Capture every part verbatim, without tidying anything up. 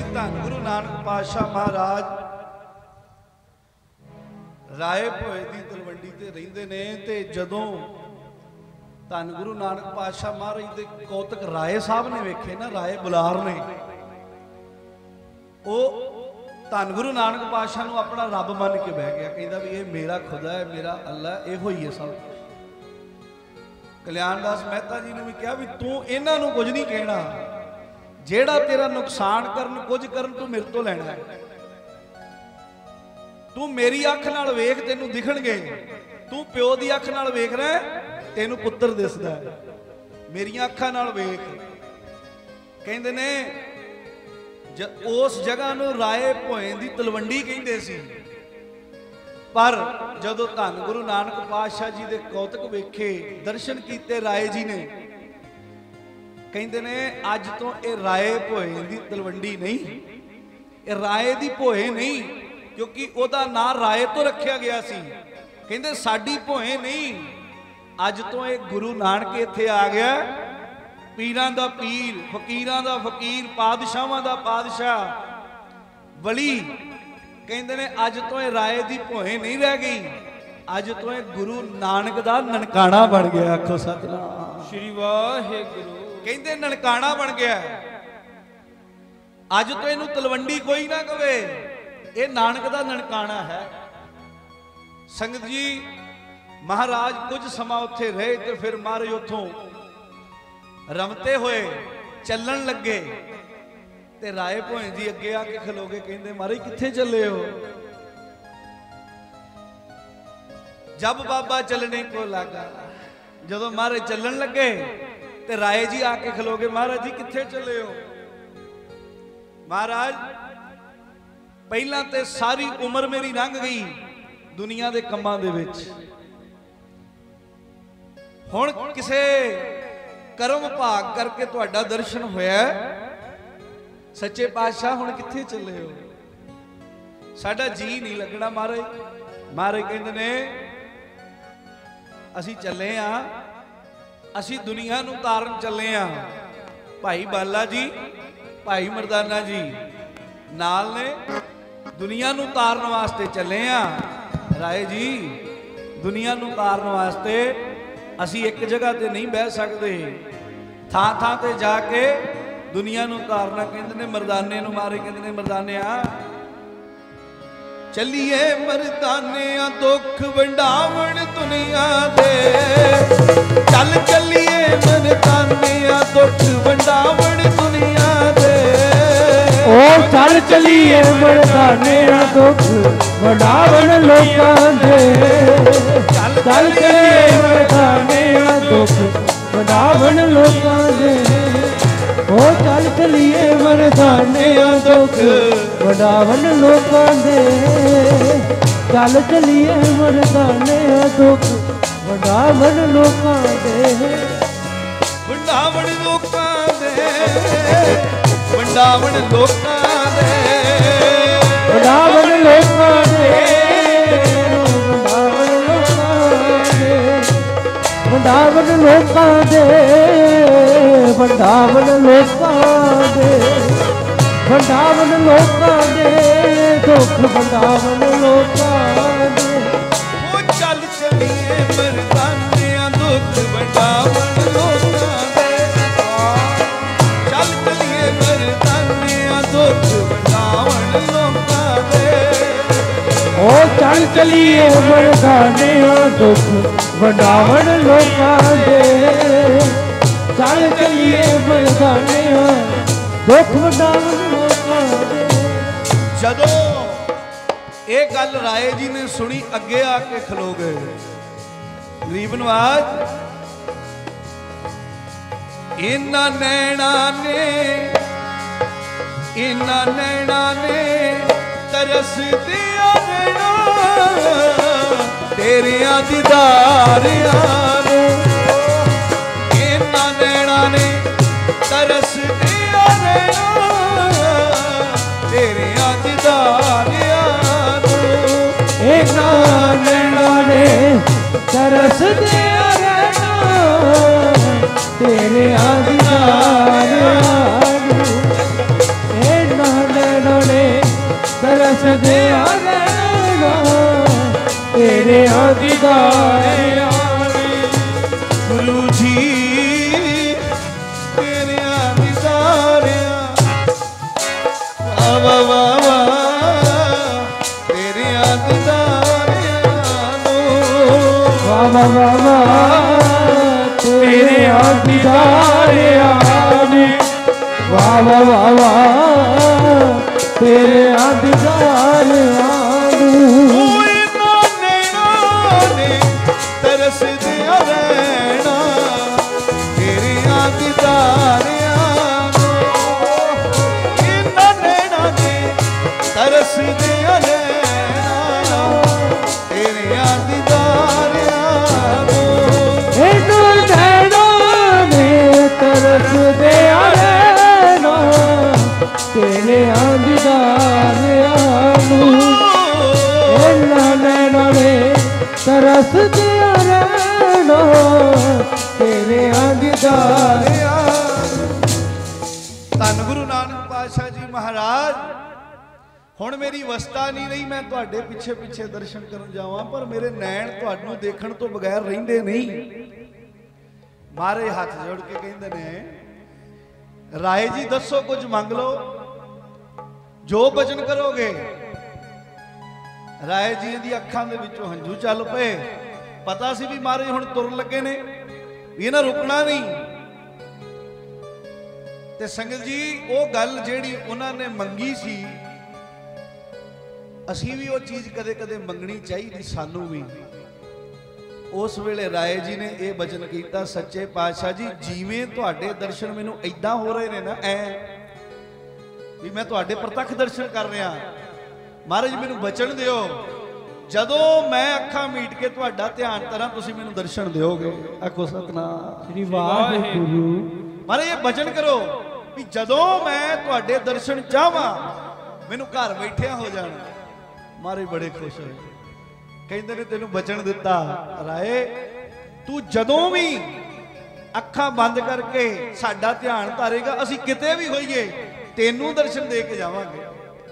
धन गुरु नानक पातशाह महाराज राय भोए की तलवंडी ते रहिंदे ने ते जदों धन गुरु नानक पातशाह महाराज दे कौतक राय साहब ने वेखे ना, राय बुलार ने, वो धन गुरु नानक पातशाह नूं अपना रब मन के बह गया, कहंदा भी ये मेरा खुदा है, मेरा अल्लाह, इहो ही है सब। कल्याणदास मेहता जी ने भी कहा भी तू इन्हां नूं कुछ नहीं कहना, जेड़ा तेरा नुकसान करन कुछ करन तू मेरे तो लैना है। तू मेरी अख नाल वेख तेनू दिखणगे, तू प्यो दी अख नाल वेख रहा है तेनू पुत्र दिसदा है, मेरियां अखां नाल वेख। कहंदे ने उस जगह नूं राय भोए दी तलवंडी कहंदे सी, पर जदों धन गुरु नानक पातशाह जी दे कौतक वेखे, दर्शन कीते राय जी ने, कहंदे ने अज तो ये राय भोए दी तलवंडी नहीं, ये राय दी भोए नहीं, क्योंकि ओदा नाम राय तो रखा गया सी। कहंदे साडी भोए नहीं, अज तो ये गुरु नानक इत्थे आ गया, पीरां दा पीर, फकीरां दा फकीर, पादशाहां दा पादशाह, वली। कहंदे ने अज तो ये राय दी भोए नहीं रह गई, अज तो ये गुरु नानक दा ननकाना बन गया। आखो सतनाम श्री वाहिगुरू। कहंदे ननकाना बन गया, अज तो इनू तलवंडी कोई ना कहे, ये नानक दा ननकाना है। संगत जी महाराज कुछ समा उत्थे रहे तो फिर महाराज उथों रमते हुए चलन लगे, ते राय भोए जी अगे आके खलोगे, कहंदे महाराज कित्थे चले हो? जब बाबा चलने को लगा, जदों महाराज चलन लगे ते राय जी आके खलोगे, महाराज जी कित्थे चले हो? महाराज पहला ते सारी उम्र मेरी लंघ गई दुनिया के कामां दे विच, हुण किसे कर्म भाग करके तुहाडा दर्शन होया, सच्चे पातशाह हुण कित्थे चले हो? साडा जी नहीं लगना महाराज। महाराज कहंदे ने असीं चले आ, असी दुनिया नूं तारन चले आ। भाई बाला जी, भाई मरदाना जी नाल ने, दुनिया नूं तारन वास्ते चले आ। राय जी दुनिया नूं तारन वास्ते असी एक जगह ते नहीं बह सकते, थां थां ते जाके दुनिया नूं तारना। कहंदे ने मरदाने नूं, मारे कहंदे ने मरदाने आ चलिए मरदाने दुख वंडावण दुनिया दे, चल चलिए मरदाने दुख वंडावण दुनिया दे, ओ चल चलिए मरदाने दुख वंडावण लोकां दे, चल चलिए मरदाने दुख वंडावण लोकां दे, ओ चल चलिए मरदाने दुख वंडावण लोकां दे, चल चलिए मरदाने दुख वंडावण लोकां दे, वंडावण लोकां दे, वंडावण लोकां दे, वंडावण लोकां दे, वंडावण लोकां दे, वंडावण लोकां दे, वंडावण लोकां दे, दुख वंडावण लोकां दे, ओ चल चलिए मरदाने दुख वंडावण लोकां दे, चल चलिए मरदाने दुख वंडावण लोकां दे, ओ चल चलिए मरदाने दुख वंडावण लोकां दे, चल चलिए मरदाने दुख वंडावण लोकां दे। जदों ये गल राय जी ने सुनी, अगे आके खलो गए। गरीब नवाज इन्ना नैना ने, इन्ना नैना ने तरस दिया नैना तेरिया दीदारियां नूं, इन्ना नैना ने तरस दिया नैना तेरिया दीदारियां नूं, इन्ना नैना ने तरस दिया नैना तेरिया दीदारियां नूं, इन्ना ਦੀਦਾਰਿਆਂ ਨੇ ਗੁਰੂ ਜੀ ਤੇਰਿਆਂ ਦੀਦਾਰਿਆਂ ਵਾ ਵਾ ਵਾ ਤੇਰਿਆਂ ਦੀਦਾਰਿਆਂ ਨੂੰ ਵਾ ਵਾ ਵਾ ਵਾ ਤੇਰਿਆਂ ਦੀਦਾਰਿਆਂ ਨੇ ਵਾ ਵਾ ਵਾ ਵਾ ਤੇਰਿਆਂ ਦੀਦਾਰਿਆਂ ਨੂੰ ਤਰਸਦਿਆਂ ਰਹਿਣਾ ਤੇਰਿਆਂ ਦੀਦਾਰਿਆਂ ਨੂੰ ਇਹਨਾਂ ਨੈਣਾਂ ਦੇ ਤਰਸਦਿਆਂ ਰਹਿਣਾ ਤੇਰਿਆਂ ਦੀਦਾਰਿਆਂ ਨੂੰ ਇਹਨਾਂ ਨੈਣਾਂ ਦੇ ਤਰਸਦਿਆਂ ਰਹਿਣਾ ਤੇਰਿਆਂ ਦੀਦਾਰਿਆਂ ਨੂੰ ਇਹਨਾਂ ਨੈਣਾਂ ਦੇ ਤਰਸਦਿਆਂ ਰਹਿਣਾ ਤੇਰਿਆਂ ਦੀਦਾਰਿਆਂ। ਧੰਨ ਗੁਰੂ ਨਾਨਕ ਪਾਤਸ਼ਾਹ ਜੀ ਮਹਾਰਾਜ, ਹੁਣ ਮੇਰੀ ਅਵਸਥਾ ਨਹੀਂ ਰਹੀ ਮੈਂ ਤੁਹਾਡੇ ਪਿੱਛੇ ਪਿੱਛੇ ਦਰਸ਼ਨ ਕਰਨ ਜਾਵਾਂ, ਪਰ ਮੇਰੇ ਨੈਣ ਤੁਹਾਨੂੰ ਦੇਖਣ ਤੋਂ ਬਗੈਰ ਰਹਿੰਦੇ ਨਹੀਂ। ਮਾਰੇ ਹੱਥ ਜੋੜ ਕੇ ਕਹਿੰਦੇ ਨੇ, ਰਾਏ ਜੀ ਦੱਸੋ ਕੁਝ ਮੰਗ ਲਓ, ਜੋ ਬਚਨ ਕਰੋਗੇ। ਰਾਏ ਜੀ ਦੀ ਅੱਖਾਂ ਦੇ ਵਿੱਚੋਂ ਹੰਝੂ ਚੱਲ ਪਏ। ਪਤਾ ਸੀ ਵੀ ਮਹਾਰਾਜ ਹੁਣ ਤੁਰਨ ਲੱਗੇ ਨੇ, ਵੀ ਇਹਨਾਂ ਰੁਕਣਾ ਨਹੀਂ। ਤੇ ਸੰਗਤ ਜੀ, ਉਹ ਗੱਲ ਜਿਹੜੀ ਉਹਨਾਂ ਨੇ ਮੰਗੀ ਸੀ, ਅਸੀਂ ਵੀ ਉਹ ਚੀਜ਼ ਕਦੇ ਕਦੇ ਮੰਗਣੀ ਚਾਹੀਦੀ ਸਾਨੂੰ ਵੀ। ਉਸ ਵੇਲੇ ਰਾਏ ਜੀ ਨੇ ਇਹ ਬਚਨ ਕੀਤਾ, ਸੱਚੇ ਪਾਤਸ਼ਾਹ ਜੀ ਜਿਵੇਂ ਤੁਹਾਡੇ ਦਰਸ਼ਨ ਮੈਨੂੰ ਐਦਾਂ ਹੋ ਰਹੇ ਨੇ ਨਾ, ਐ ਵੀ ਮੈਂ ਤੁਹਾਡੇ ਪ੍ਰਤੱਖ ਦਰਸ਼ਨ ਕਰ ਰਿਹਾ, ਮਹਾਰਾਜ ਮੈਨੂੰ ਬਚਨ ਦਿਓ, ਜਦੋਂ ਮੈਂ ਅੱਖਾਂ ਮੀਟ ਕੇ ਤੁਹਾਡਾ ਧਿਆਨ ਕਰਾਂ ਤੁਸੀਂ ਮੈਨੂੰ ਦਰਸ਼ਨ ਦਿਓਗੇ। ਆਖੋ ਸਤਨਾਮ ਸ੍ਰੀ ਵਾਹਿਗੁਰੂ। ਮਹਾਰਾਜ ਇਹ ਬਚਨ ਕਰੋ ਵੀ ਜਦੋਂ ਮੈਂ ਤੁਹਾਡੇ ਦਰਸ਼ਨ ਚਾਹਾਂ ਮੈਨੂੰ ਘਰ ਬੈਠਿਆ ਹੋ ਜਾਣਾ। ਮਹਾਰਾਜ ਬੜੇ ਖੁਸ਼ ਹੋਏ, ਕਹਿੰਦੇ ਨੇ ਤੈਨੂੰ ਬਚਨ ਦਿੱਤਾ ਰਾਏ, ਤੂੰ ਜਦੋਂ ਵੀ ਅੱਖਾਂ ਬੰਦ ਕਰਕੇ ਸਾਡਾ ਧਿਆਨ ਧਾਰੇਗਾ, ਅਸੀਂ ਕਿਤੇ ਵੀ ਹੋਈਏ ਤੈਨੂੰ ਦਰਸ਼ਨ ਦੇ ਕੇ ਜਾਵਾਂਗੇ।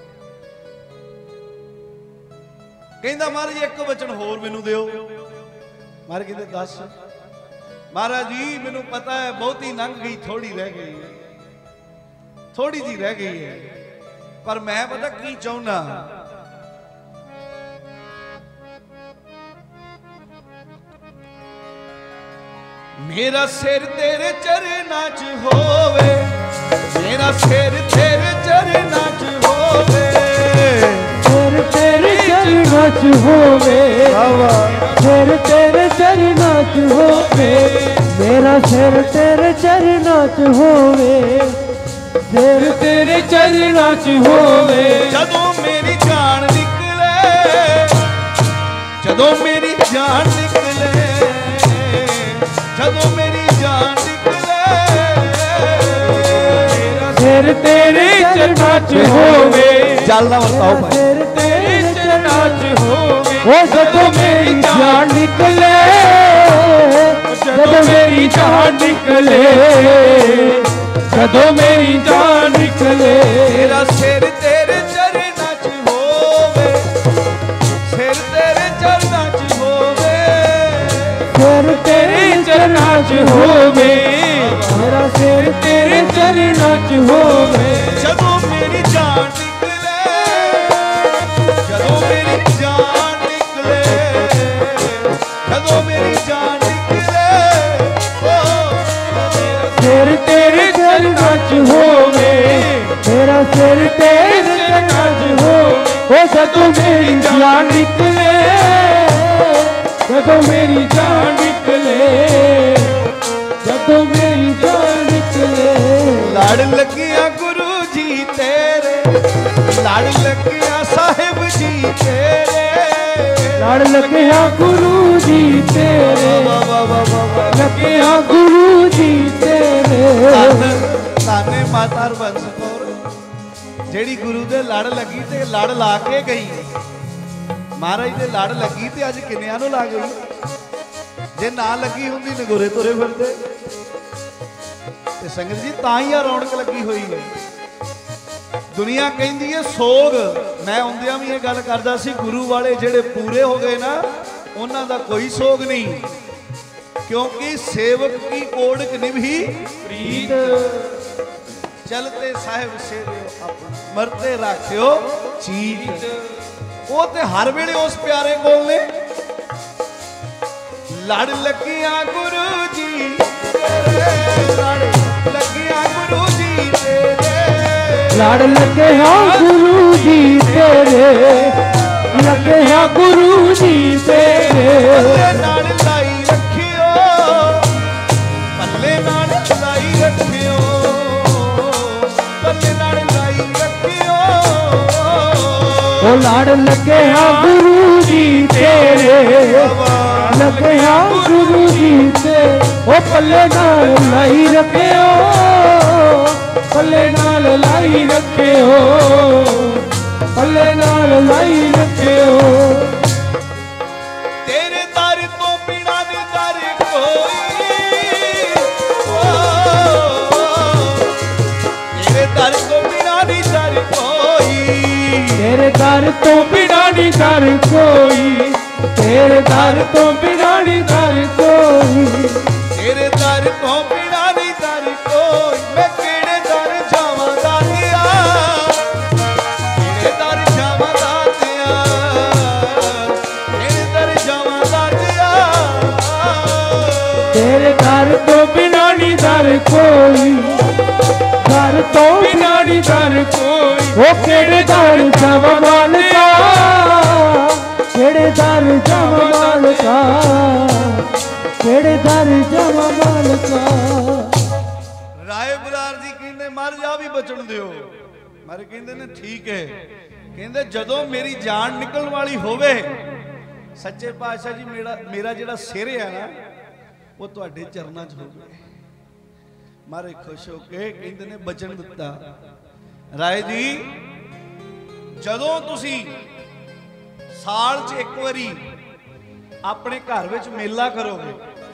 ਕਹਿੰਦਾ ਮਹਾਰਾਜ ਇੱਕ ਵਚਨ ਹੋਰ ਮੈਨੂੰ ਦਿਓ। ਮਹਾਰਾਜ ਕਹਿੰਦੇ ਦੱਸ। ਮਹਾਰਾਜ ਜੀ ਮੈਨੂੰ ਪਤਾ ਹੈ ਬਹੁਤੀ ਲੰਘ ਗਈ, ਥੋੜੀ ਰਹਿ ਗਈ ਹੈ, ਥੋੜੀ ਜੀ ਰਹਿ ਗਈ ਹੈ, ਪਰ ਮੈਂ ਪਤਾ ਕੀ ਚਾਹੁੰਦਾ। ਮੇਰਾ ਸਿਰ ਤੇਰੇ ਚਰਨਾਂ 'ਚ ਹੋਵੇ, ਮੇਰਾ ਸਿਰ ਤੇਰੇ ਚਰਨਾਂ 'ਚ ਹੋਵੇ, ਸਿਰ ਤੇਰੇ ਚਰਨਾਂ 'ਚ ਹੋਵੇ, ਸਿਰ ਤੇਰੇ ਚਰਨਾਂ 'ਚ ਹੋਵੇ, ਮੇਰਾ ਸਿਰ ਤੇਰੇ ਚਰਨਾਂ 'ਚ ਹੋਵੇ, ਸਿਰ ਤੇਰੇ ਚਰਨਾਂ 'ਚ ਹੋਵੇ। ਜਦੋਂ ਮੇਰੀ ਜਾਨ ਨਿਕਲੇ, ਜਦੋਂ ਮੇਰੀ ਜਾਨ ਨਿਕਲੇ, ਜਦੋਂ ਮੇਰੀ ਜਾਨ ਨਿਕਲੇ, ਸਿਰ ਤੇਰੇ ਚਰਨਾਂ 'ਚ ਹੋਵੇ, ਚੱਲ ਨਾ ਵਰਤਾਓ ਭਾਈ, ਸਿਰ ਤੇਰੇ ਚਰਨਾਂ 'ਚ ਹੋਵੇ। ਉਹ ਜਦੋਂ ਮੇਰੀ ਜਾਨ ਨਿਕਲੇ, ਜਦੋਂ ਮੇਰੀ ਜਾਨ ਨਿਕਲੇ, ਜਦੋਂ ਮੇਰੀ ਜਾਨ ਨਿਕਲੇ, ਤੇਰਾ ਸਿਰ ਤੇਰੇ ਚਰਨਾਂ 'ਚ ਹੋਵੇ, ਸਿਰ ਤੇਰੇ ਚਰਨਾਂ 'ਚ ਹੋਵੇ, ਸਿਰ ਤੇਰੇ ਚਰਨਾਂ 'ਚ ਹੋਵੇ, ਮੇਰਾ ਸਿਰ ਤੇਰੇ ਚਰਨਾਂ 'ਚ ਹੋਵੇ। ਜਦੋਂ ਮੇਰੀ ਜਾਨ ਨਿਕਲੇ, ਜਦੋਂ ਮੇਰੀ ਜਾਨ ਨਿਕਲੇ, ਜਦੋਂ ਮੇਰੀ ਜਾਨ ਨਿਕਲੇ, ਸਿਰ ਤੇਰੇ ਚਰਨਾਂ 'ਚ ਹੋਵੇ, ਮੇਰਾ ਸਿਰ ਤੇਰੇ ਚਰਨਾਂ 'ਚ ਹੋਵੇ। ਉਹ ਜਦੋਂ ਮੇਰੀ ਜਾਨ ਨਿਕਲੇ, ਜਦੋਂ ਮੇਰੀ ਜਾਨ ਨਿਕਲੇ, ਜਦੋਂ ਮੇਰੀ ਜਾਨ ਨਿਕਲੇ। ਲੜ ਲੱਗਿਆ ਗੁਰੂ ਜੀ ਤੇਰੇ, ਲੜ ਲੱਗਿਆ ਸਾਹਿਬ ਜੀ ਤੇਰੇ, ਲੜ ਲੱਗਿਆ ਗੁਰੂ ਜੀ ਤੇਰੇ, ਲੱਗਿਆ ਗੁਰੂ ਜੀ ਤੇਰੇ। ਤਾਨੇ ਮਾਤਾ ਹਰਬੰਸ ਕੌਰ ਜਿਹੜੀ ਗੁਰੂ ਦੇ ਲੜ ਲੱਗੀ ਤੇ ਲੜ ਲਾ ਕੇ ਗਈ। ਮਹਾਰਾਜ ਦੇ ਲੜ ਲੱਗੀ ਤੇ ਅੱਜ ਕਿੰਨਿਆਂ ਨੂੰ ਲਾ ਗਈ। ਜੇ ਨਾ ਲੱਗੀ ਹੁੰਦੀ ਨਗੋਰੇ ਤੁਰੇ ਫਿਰਦੇ। ਤੇ ਸੰਗਤ ਜੀ ਤਾਂ ਹੀ ਆ ਰੌਣਕ ਲੱਗੀ ਹੋਈ ਹੈ। ਦੁਨੀਆ ਕਹਿੰਦੀ ਹੈ ਸੋਗ। ਮੈਂ ਆਉਂਦਿਆਂ ਵੀ ਇਹ ਗੱਲ ਕਰਦਾ ਸੀ, ਗੁਰੂ ਵਾਲੇ ਜਿਹੜੇ ਪੂਰੇ ਹੋ ਗਏ ਨਾ, उन्हां दा कोई सोग नहीं, क्योंकि सेवक की ओढ़ निभी प्रीत। चलते साहिब सेवियो अपना, मरते राखियो चीत। वो ते हर वेले उस प्यारे कोल ने। लड़ लगिया गुरु जी तेरे, लड़ लगिया गुरु जी तेरे, लड़ लगे हाँ गुरु जी तेरे, लगे हाँ गुरु जी तेरे। पल्ले नाल लाई रखियो, पल्ले नाल लाई रखियो, पल्ले नाल लाई रखियो। ओ लड़ लगे हाँ गुरु जी तेरे, लगे हाँ गुरु जी तेरे। ओ पल्ले नाल लाई रखियो, पल्ले नाल लाई रखियो, पल्ले नाल लाई रखियो। तेरे दर तो बिना नी दर कोई, तेरे दर तो बिना नी दर कोई, तेरे दर तो बिना नी दर कोई, तेरे दर तो बिना नी दर कोई, तेरे दर तो बिना नी दर कोई। मैं केड़े दर जावां दातिया, केड़े दर जावां दातिया, केड़े दर जावां दातिया। तेरे दर तो बिना नी दर कोई, दर तो बिना नी दर कोई। ओ केड़े दर जावां मालका, केड़े दर जावां मालका, केड़े दर जावां मालका। राय बरार जी कहते मर जा भी बचन दियो। मर कहते ने ठीक है, कहते जदों मेरी जान निकलने वाली होवे, सच्चे पातशाह जी मेरा मेरा जिहड़ा सिर है ना वो तुहाडे चरनां च होवे। मारे खुश होके कहते ने बचन दिता। राय जी जदों तुसी साल च एक बारी अपने घर विच मेला करोगे,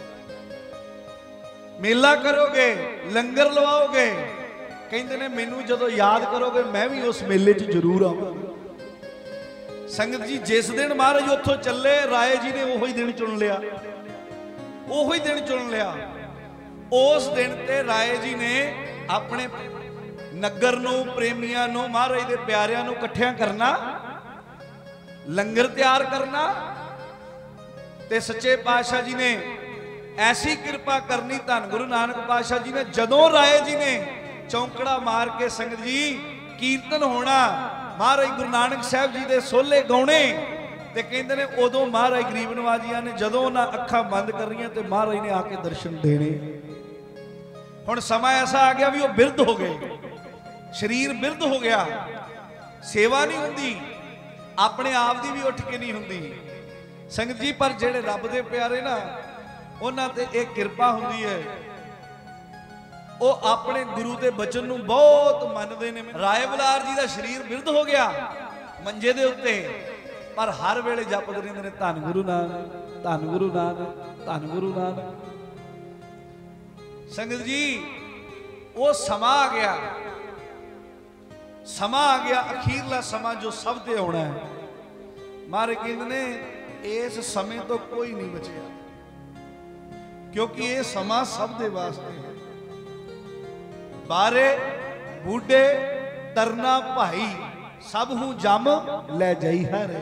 मेला करोगे, लंगर लवाओगे, कहते ने मैनू जदों याद करोगे मैं भी उस मेले च जरूर आवांगा। संगत जी जिस दिन महाराज उत्थों चले, राय जी ने उही दिन चुन लिया, उही दिन चुन लिया। उस दिन ते राय जी ने अपने नगर नूं, प्रेमियां नूं, महाराज दे प्यारियां नूं इकट्ठियां करना, लंगर तैयार करना, ते सच्चे पातशाह जी ने ऐसी कृपा करनी। धन गुरु नानक पातशाह जी ने जदों राय जी ने चौंकड़ा मार के संगत जी कीर्तन होना, महाराज गुरु नानक साहब जी दे सोले गाने, ते कहते ने उदों महाराज गरीब नवाजियां ने जदों ना अखां बंद करियां ते महाराज ने आके दर्शन देने। हुण समा ऐसा आ गया भी वो बिरध हो गए, शरीर बिरध हो गया, सेवा नहीं हुंदी, अपने आप दी भी उठ के नहीं हुंदी। संगत जी पर जेड़े रब दे प्यारे ना उन्हां ते एक किरपा हुंदी है, वो अपने गुरु के बचन नूं बहुत मनदे ने। राय बलार जी का शरीर बिरध हो गया मंजे दे उत्ते, पर हर वेले जपदे रहिंदे ने धन गुरु नानक, धन गुरु नानक, धन गुरु नानक। संगत जी वो समा आ गया, समा आ गया, अखीरला समा जो सब ते आउणा है। मारे कहंदे ने इस समय तो कोई नहीं बचिया, क्योंकि ये समा सब दे वास्ते है। बारे बूढ़े तरना भाई सब हूं जम ले जाई हर।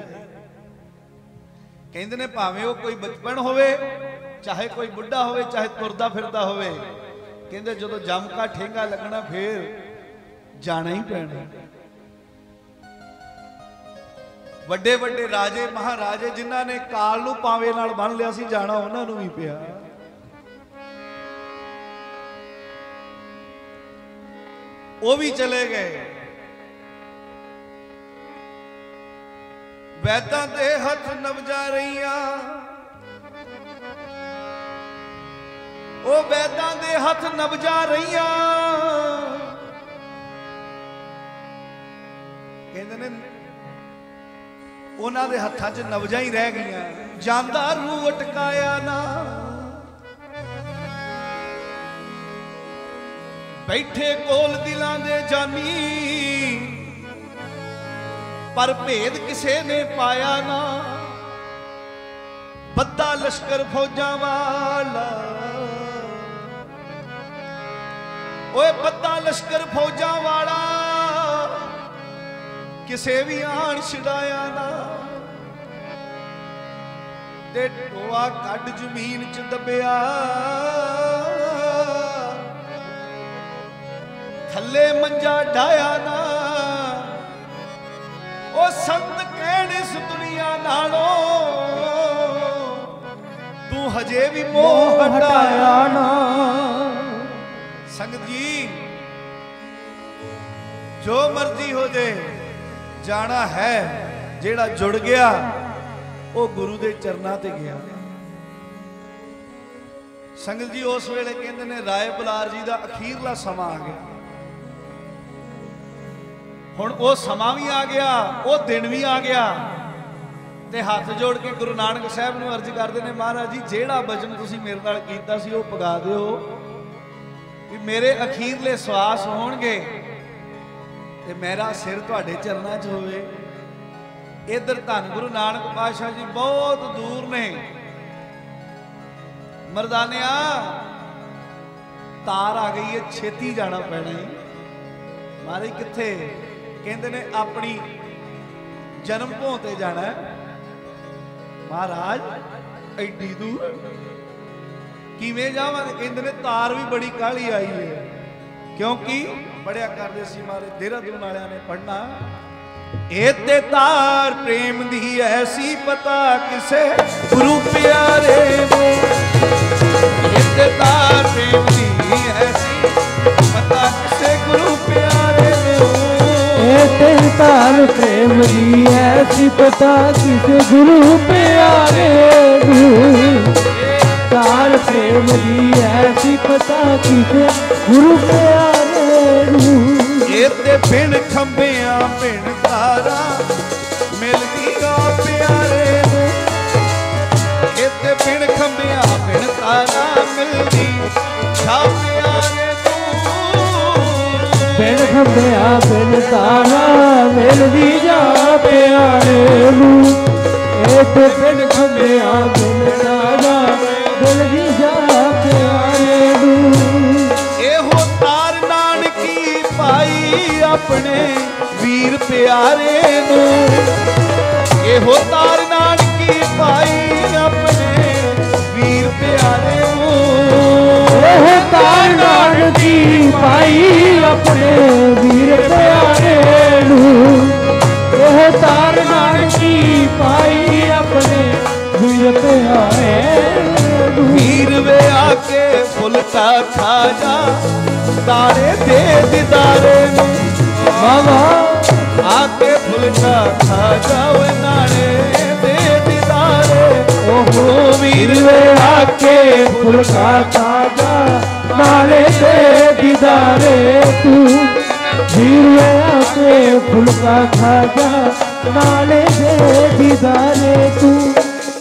कहंदे ने भावें वो कोई बचपन होवे, चाहे कोई बुढ़ा होवे, चाहे तुरदा फिरदा होवे, कहंदे जदों जम का ठेंगा लगना फिर जाना ही पैना। ਵੱਡੇ ਵੱਡੇ राजे महाराजे जिन्हां ने काल नूं पावे नाल बन लिया सी, जाना उन्हां नूं भी पिया। वो भी चले गए। वैदां दे हथ नवजा रहियां, ओ वैदां दे हथ नवजा रहियां। कहंदे ने उन्हां दे हत्थां च नवजा ही रह गईयां, जांदा रूह अटकाया ना। बैठे कोल दिलां दे जानी, पर भेद किसे ने पाया ना। ਬੱਦਾ ਲਸ਼ਕਰ ਫੌਜਾਂ ਵਾਲਾ, ਓਏ ਬੱਦਾ ਲਸ਼ਕਰ ਫੌਜਾਂ ਵਾਲਾ, ਕਿਸੇ ਵੀ ਆਣ ਛਡਾਇਆ ਨਾ, ਤੇ ਟੋਆ ਕੱਢ ਜ਼ਮੀਨ ਚ ਦੱਬਿਆ, ਥੱਲੇ ਮੰਜਾ ਢਾਇਆ ਨਾ। ਉਹ ਸੰਤ ਕਹਿਣ ਇਸ ਦੁਨੀਆ ਨਾਲੋਂ ਤੂੰ ਹਜੇ ਵੀ ਮੋਹ ਹਟਾਇਆ ਨਾ। ਸੰਗਤ ਜੀ, ਜੋ ਮਰਜ਼ੀ ਹੋ ਜੇ, ਜਾਣਾ ਹੈ। ਜਿਹੜਾ ਜੁੜ ਗਿਆ ਉਹ ਗੁਰੂ ਦੇ ਚਰਨਾਂ ਤੇ ਗਿਆ। ਸੰਗਤ ਜੀ, ਉਸ ਵੇਲੇ ਕਹਿੰਦੇ ਨੇ ਰਾਏ ਬਲਾਰ ਜੀ ਦਾ ਅਖੀਰਲਾ ਸਮਾਂ ਆ ਗਿਆ। ਹੁਣ ਉਹ ਸਮਾਂ ਵੀ ਆ ਗਿਆ, ਉਹ ਦਿਨ ਵੀ ਆ ਗਿਆ, ਤੇ ਹੱਥ ਜੋੜ ਕੇ ਗੁਰੂ ਨਾਨਕ ਸਾਹਿਬ ਨੂੰ ਅਰਜ਼ ਕਰਦੇ ਨੇ, ਮਹਾਰਾਜ ਜੀ ਜਿਹੜਾ ਬਚਨ ਤੁਸੀਂ ਮੇਰੇ ਨਾਲ ਕੀਤਾ ਸੀ ਉਹ ਪੁਗਾ ਦਿਓ, ਵੀ ਮੇਰੇ ਅਖੀਰਲੇ ਸਵਾਸ ਹੋਣਗੇ ਤੇ ਮੇਰਾ ਸਿਰ ਤੁਹਾਡੇ ਚਰਨਾਂ 'ਚ ਹੋਵੇ। ਇੱਧਰ ਧੰਨ ਗੁਰੂ ਨਾਨਕ ਪਾਤਸ਼ਾਹ ਜੀ ਬਹੁਤ ਦੂਰ ਨੇ। ਮਰਦਾਨਿਆ, ਤਾਰ ਆ ਗਈ ਹੈ, ਛੇਤੀ ਜਾਣਾ ਪੈਣਾ ਹੈ। ਮਹਾਰਾਜ ਕਿੱਥੇ? ਕਹਿੰਦੇ ਨੇ ਆਪਣੀ ਜਨਮ ਭੋਂ ਤੇ ਜਾਣਾ। ਮਹਾਰਾਜ ਐਡੀ ਦੂਰ ਕਿਵੇਂ ਜਾਵਾਂਗੇ? ਕਹਿੰਦੇ ਨੇ ਤਾਰ ਵੀ ਬੜੀ ਕਾਹਲੀ ਆਈ ਹੈ, ਕਿਉਂਕਿ ਪੜਿਆ ਕਰਦੇ ਸੀ ਮਹਾਰਾਜ ਦੇਹਰਾਦੂਨ ਵਾਲਿਆਂ ਨੇ ਪੜਨਾ, ਇਹ ਤੇ ਤਾਰ ਪ੍ਰੇਮ ਦੀ ਐਸੀ ਪਤਾ ਕਿਸੇ ਗੁਰੂ ਪਿਆਰੇ ਨੂੰ, ਇਹ ਤੇ ਤਾਰ ਪ੍ਰੇਮ ਦੀ ਐਸੀ ਪਤਾ ਕਿਸੇ ਗੁਰੂ ਪਿਆਰੇ ਨੂੰ, ਇਹ ਤੇ ਤਾਰ ਪ੍ਰੇਮ ਦੀ ਐਸੀ ਪਤਾ ਕਿਸੇ ਗੁਰੂ ਪਿਆਰੇ ਨੂੰ, ਤਾਰ ਪ੍ਰੇਮ ਦੀ ਐਸੀ ਪਤਾ ਕਿਸੇ ਗੁਰੂ ਪਿਆਰੇ ਨੂੰ। ਇਹ ਤੇ ਬਿਨ ਖੰਭਿਆਂ ਬਿਨ ਤਾਰਾਂ ਮਿਲਦੀ ਆ ਪਿਆਰੇ ਨੂੰ, ਇਹ ਤੇ ਬਿਨ ਖੰਭਿਆਂ ਬਿਨ ਤਾਰਾਂ ਮਿਲਦੀ ਆ ਪਿਆਰੇ ਨੂੰ, ਬਿਨ ਖੰਭਿਆਂ ਬਿਨ ਤਾਰਾਂ ਮਿਲਦੀ ਜਾ ਪਿਆਰੇ ਨੂੰ, ਇਹ ਤੇ ਬਿਨ ਖੰਭਿਆਂ ਬਿਨ ਤਾਰਾਂ ਮਿਲਦੀ ਜਾ ਪਿਆਰੇ ਨੂੰ। ਇਹੋ ਤਾਰ ਨਾਨਕੀ ਪਾਈ ਆਪਣੇ ਵੀਰ ਪਿਆਰੇ ਨੂੰ, ਇਹੋ ਤਾਰ ਨਾਨਕੀ ਪਾਈ ਆਪਣੇ ਵੀਰ ਪਿਆਰੇ ਨੂੰ, ਇਹ ਤਾਰ ਨਾਨਕੀ ਪਾਈ ਆਪਣੇ ਵੀਰ ਪਿਆਰੇ ਨੂੰ, ਇਹ ਤਾਰ ਨਾਨਕੀ ਪਾਈ ਆਪਣੇ ਵੀਰ ਪਿਆਰੇ ਨੂੰ। ਵੀਰ ਵੇ ਆ ਕੇ ਫੁਲਕਾ ਖਾ ਜਾ ਤਾਰੇ ਦੇ ਦਿਦਾਰੇ ਨੂੰ, ਮਾਵਾ ਆ ਕੇ ਫੁਲਕਾ ਖਾ ਜਾਵੇ ਨਾਲੇ ਦੇ ਦਿਦਾਰੇ। ਓਹੋ ਵੀਰ ਵੇ ਆ ਕੇ ਫੁਲਕਾ ਖਾ ਜਾ ਨਾਲੇ ਦੇ ਦਿਦਾਰੇ ਤੂੰ, ਵੀਰ ਵੇ ਆ ਕੇ ਫੁਲਕਾ ਖਾ ਜਾ ਨਾਲੇ ਦੇ ਦਿਦਾਰੇ ਤੂੰ।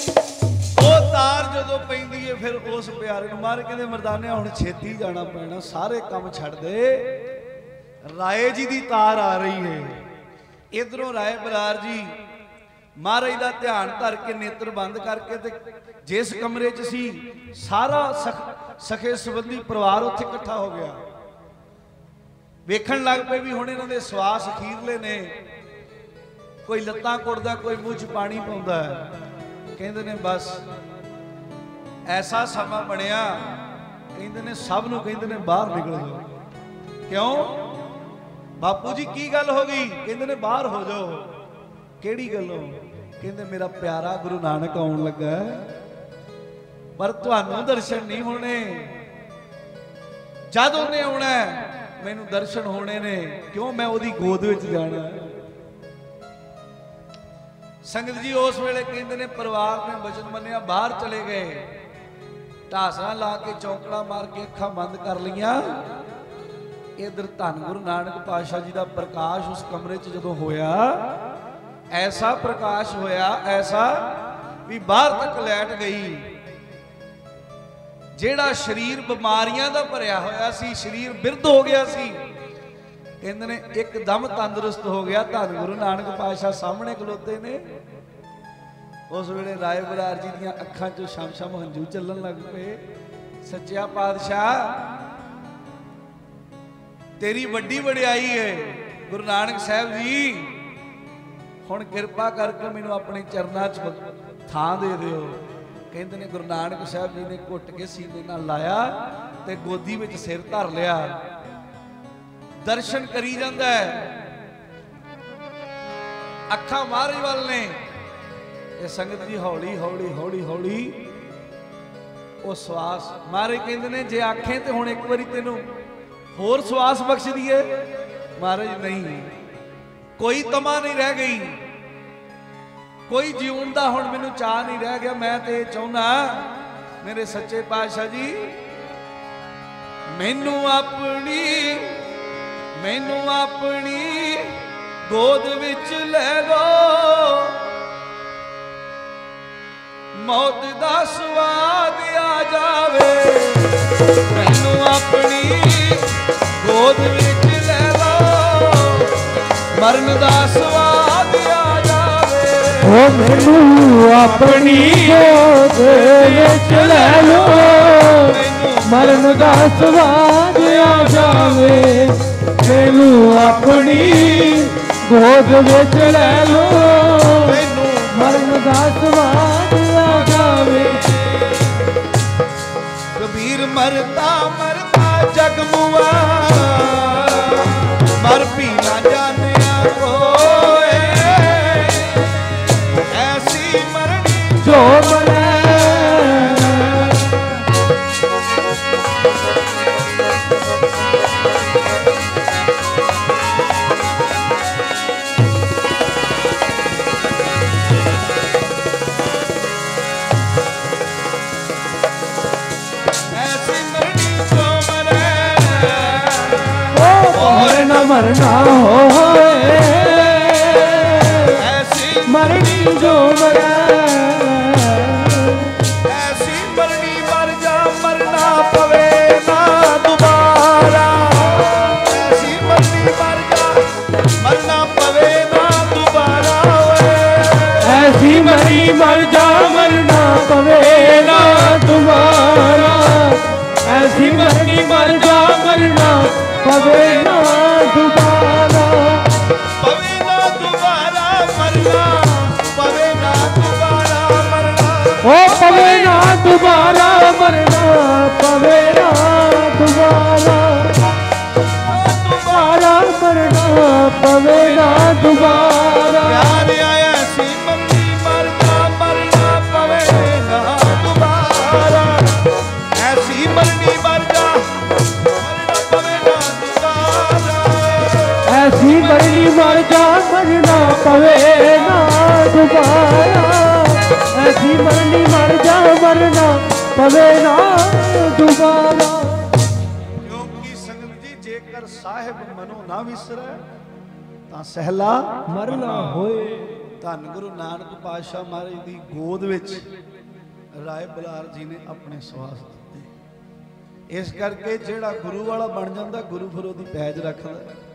ਉਹ ਤਾਰ ਜਦੋਂ ਪੈਂਦੀ ਹੈ ਫਿਰ ਉਸ ਪਿਆਰੇ ਨੂੰ ਮਾਰ ਕਹਿੰਦੇ ਮਰਦਾਨਿਆ ਹੁਣ ਛੇਤੀ ਜਾਣਾ ਪੈਣਾ, ਸਾਰੇ ਕੰਮ ਛੱਡ ਦੇ, ਰਾਏ ਜੀ ਦੀ ਤਾਰ ਆ ਰਹੀ ਹੈ। ਇਧਰੋਂ ਰਾਏ ਬਲਾਰ ਜੀ ਮਹਾਰਾਜ ਦਾ ਧਿਆਨ ਧਰ ਕੇ ਨੇਤਰ ਬੰਦ ਕਰਕੇ ਤੇ ਜਿਸ ਕਮਰੇ 'ਚ ਸੀ ਸਾਰਾ ਸਖੇ ਸੰਬੰਧੀ ਪਰਿਵਾਰ ਉੱਥੇ ਇਕੱਠਾ ਹੋ ਗਿਆ। ਵੇਖਣ ਲੱਗ ਪਏ ਵੀ ਹੁਣ ਇਹਨਾਂ ਦੇ ਸਵਾਸ ਅਖੀਰਲੇ ਨੇ, ਕੋਈ ਲੱਤਾਂ ਕੁੱਟਦਾ, ਕੋਈ ਮੂੰਹ 'ਚ ਪਾਣੀ ਪਾਉਂਦਾ। ਕਹਿੰਦੇ ਨੇ ਬਸ ਐਸਾ ਸਮਾਂ ਬਣਿਆ, ਕਹਿੰਦੇ ਨੇ ਸਭ ਨੂੰ ਕਹਿੰਦੇ ਨੇ ਬਾਹਰ ਨਿਕਲ ਜਾਓ। ਕਿਉਂ ਬਾਪੂ ਜੀ ਕੀ ਗੱਲ ਹੋ ਗਈ? ਕਹਿੰਦੇ ਨੇ ਬਾਹਰ ਹੋ ਜਾਓ। ਕਿਹੜੀ ਗੱਲੋਂ? ਕਹਿੰਦੇ ਮੇਰਾ ਪਿਆਰਾ ਗੁਰੂ ਨਾਨਕ ਆਉਣ ਲੱਗਾ, ਪਰ ਤੁਹਾਨੂੰ ਦਰਸ਼ਨ ਨਹੀਂ ਹੋਣੇ, ਜਦ ਉਹਨੇ ਆਉਣਾ ਮੈਨੂੰ ਦਰਸ਼ਨ ਹੋਣੇ ਨੇ। ਕਿਉਂ? ਮੈਂ ਉਹਦੀ ਗੋਦ ਵਿੱਚ ਜਾਣਾ। ਸੰਗਤ ਜੀ ਉਸ ਵੇਲੇ ਕਹਿੰਦੇ ਨੇ ਪਰਿਵਾਰ ਨੇ ਬਚਨ ਮੰਨਿਆ, ਬਾਹਰ ਚਲੇ ਗਏ, ਢਾਸਾਂ ਲਾ ਕੇ ਚੌਂਕੜਾ ਮਾਰ ਕੇ ਅੱਖਾਂ ਬੰਦ ਕਰ ਲਈਆਂ। ਇਧਰ ਧੰਨ ਗੁਰੂ ਨਾਨਕ ਪਾਤਸ਼ਾਹ ਜੀ ਦਾ ਪ੍ਰਕਾਸ਼ ਉਸ ਕਮਰੇ 'ਚ ਜਦੋਂ ਹੋਇਆ, ਐਸਾ ਪ੍ਰਕਾਸ਼ ਹੋਇਆ, ਐਸਾ ਵੀ ਬਾਹਰ ਤੱਕ ਲਾਈਟ ਗਈ। ਜਿਹੜਾ ਸਰੀਰ ਬਿਮਾਰੀਆਂ ਦਾ ਭਰਿਆ ਹੋਇਆ ਸੀ, ਸਰੀਰ ਬਿਰਧ ਹੋ ਗਿਆ ਸੀ, ਕਹਿੰਦੇ ਨੇ ਇੱਕਦਮ ਤੰਦਰੁਸਤ ਹੋ ਗਿਆ। ਧੰਨ ਗੁਰੂ ਨਾਨਕ ਪਾਤਸ਼ਾਹ ਸਾਹਮਣੇ ਖਲੋਤੇ ਨੇ। उस वेले राय बरार जी दियां अखां चों शम शम हंझू चलन लग पे। सच्चा पातशाह तेरी वड्डी वडियाई है गुरु नानक साहब जी, हुण किरपा करके मैनूं अपने चरनां च थां दे दिओ। कहंदे ने गुरु नानक साहब जी ने घुट के सीने नाल लाया ते गोदी विच सिर धर लिया, दर्शन करी जांदा है, अखां महाराज वल ने। ये संगत जी हौली हौली हौली हौली वो श्वास महाराज कहते ने जे आखे तो हुण एक बारी तेनों होर श्वास बख्श दिए। महाराज नहीं, कोई तमा नहीं रह गई, कोई जीवन का हुण मैनूं चाह नहीं रह गया। मैं तो ये चाहुंदा मेरे सच्चे पातशाह जी मैनूं अपनी मैनूं अपनी गोद विच ले लो, मौत दा स्वाद आ जावे। मैनू अपनी गोद विच ले लो, मरण दा स्वाद आ जावे। ओ मैनू अपनी गोद विच ले लो, मरण दा स्वाद आ जावे। मैनू अपनी गोद विच ले लो, मरण दा स्वाद आ जावे। कबीर मरता मरता जग मुआ, मर भी ना जानिया कोई, ऐसी मरनी जो मरे। मरना होए ऐसी मरनी जो मरे, ऐसी मरनी मर जा मरना पवे ना दोबारा। ऐसी मरनी मर जा मरना पवे ना दोबारा। ऐसी मरनी मर जा मरना पवे ना दोबारा। ऐसी मरनी मर जा मरना पवे ना दोबारा। पवे ना दोबारा मरना, पवे ना दोबारा मरना। ओ पवे ना दोबारा मरना, पवे ना दोबारा। दोबारा मरना पवे ना दोबारा। प्यार आया सी मरनी मरना मरना पवे ना दोबारा। ऐसी मरनी मर जा मरना पवे ना दोबारा। ऐसी मरनी मर जा मरना पवे ना दोबारा। ऐसी मरनी मर जा मरना पवे ना दोबारा। क्योंकि संगत जी जेकर साहिब मनो ना विसरै तां सहला मरना होए। धन गुरु नानक पातशाह महाराज दी गोद विच राय बलार जी ने अपने सवास दिते। इस करके जेड़ा गुरु वाला बन जाता गुरु फिर ओदी पैज रखदा।